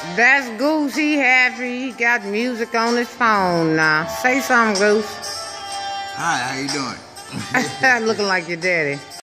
That's Goose. He happy. He got music on his phone now. Say something, Goose. Hi, how you doing? Looking like your daddy.